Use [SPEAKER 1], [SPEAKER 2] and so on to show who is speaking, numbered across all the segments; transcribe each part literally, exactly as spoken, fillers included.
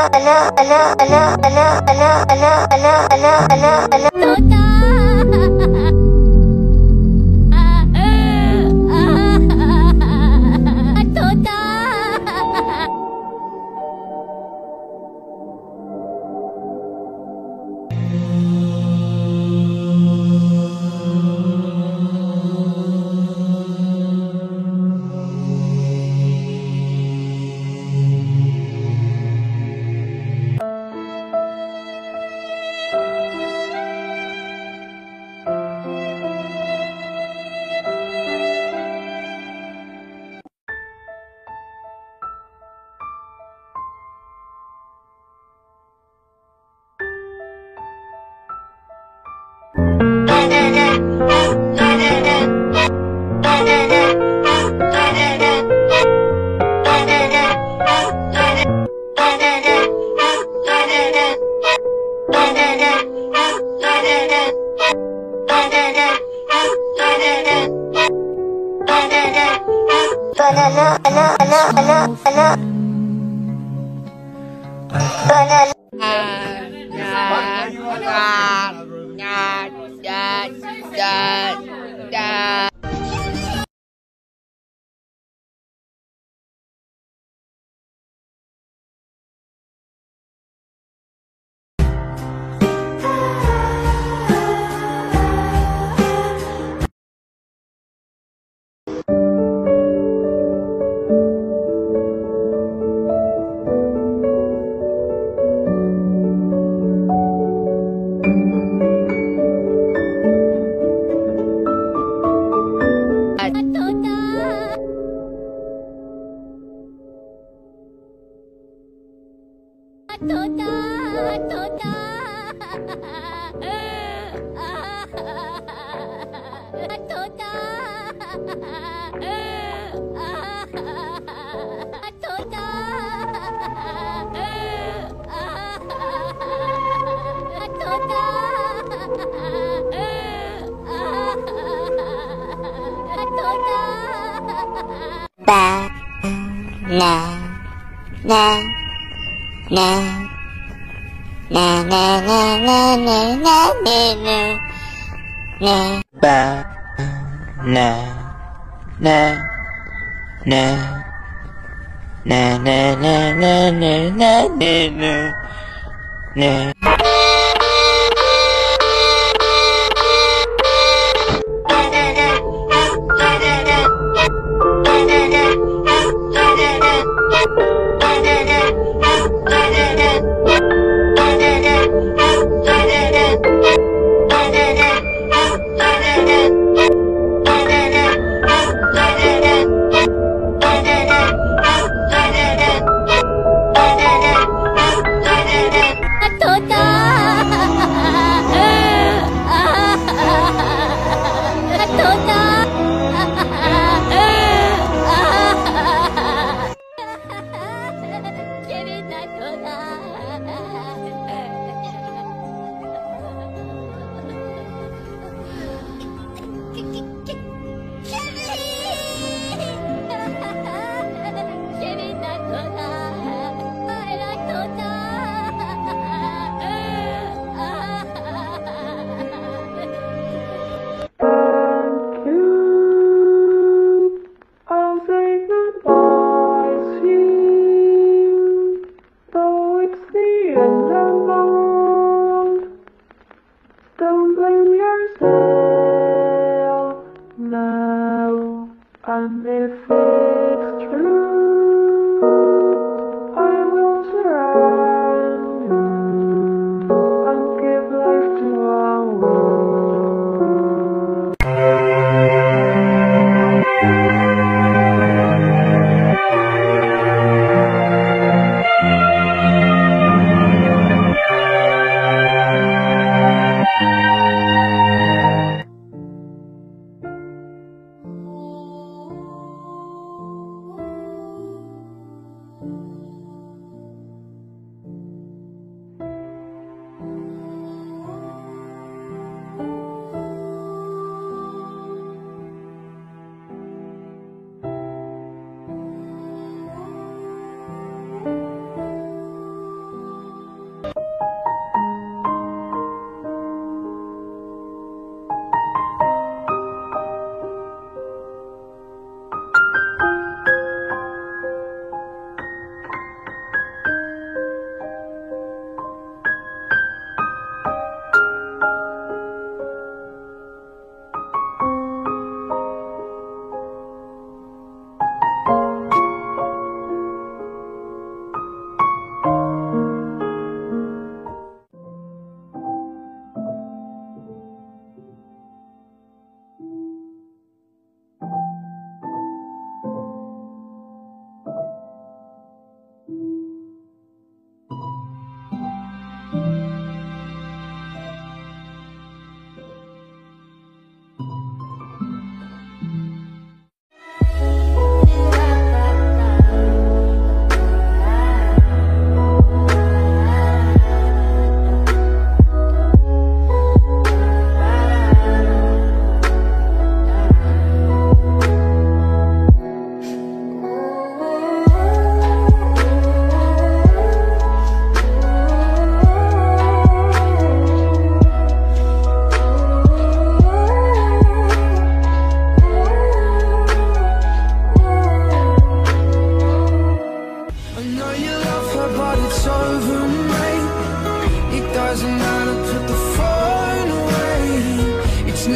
[SPEAKER 1] Ba na na na na na na na na na na na
[SPEAKER 2] ba na na na na na na na na na na na
[SPEAKER 3] Don't blame yourself.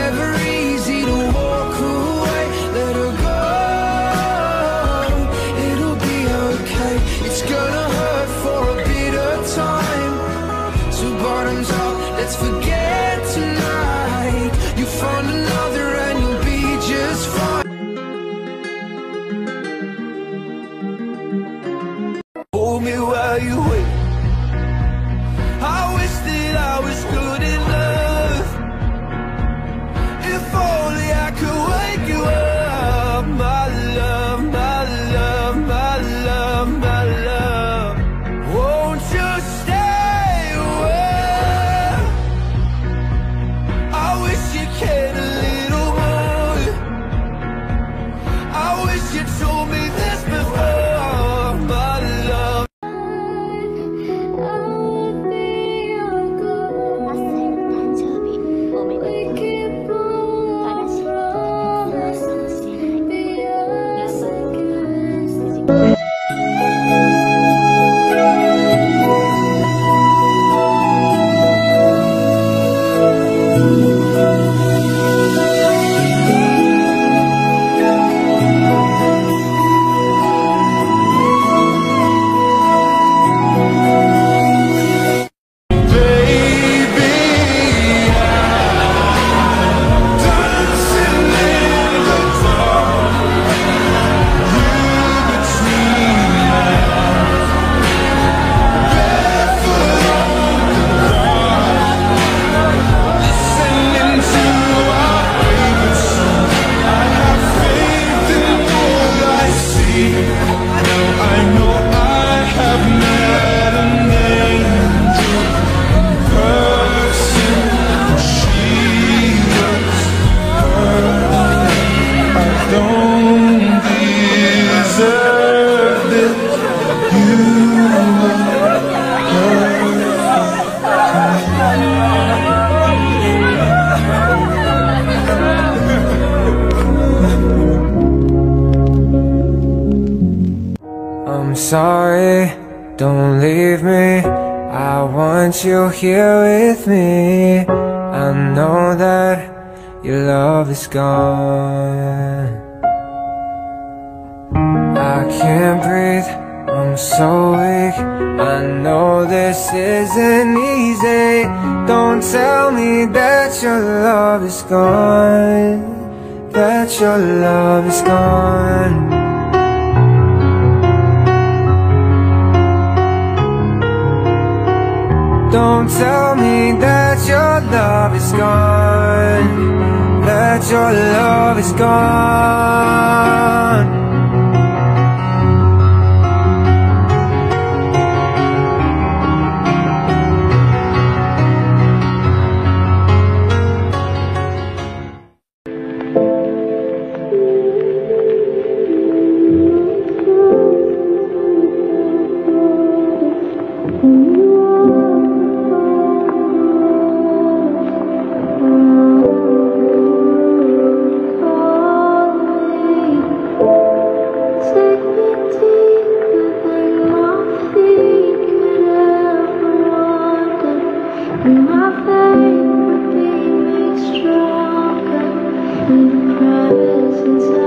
[SPEAKER 3] never easy to walk away. Let her go, it'll be okay. It's gonna hurt for a bit of time. So bottoms up, let's forget tonight. You find another and you'll be just fine. Hold me while you wait. I wish that I was good enough. If only I could wake you up. My love, my love, my love, my love. Won't you stay away? I wish you cared a little more. I wish you told me this before. My love. I'm sorry, don't leave me. I want you here with me. I know that your love is gone. I can't breathe, I'm so weak. I know this isn't easy. Don't tell me that your love is gone, that your love is gone. Don't tell me that your love is gone, that your love is gone.
[SPEAKER 4] My faith would be made stronger in the presence of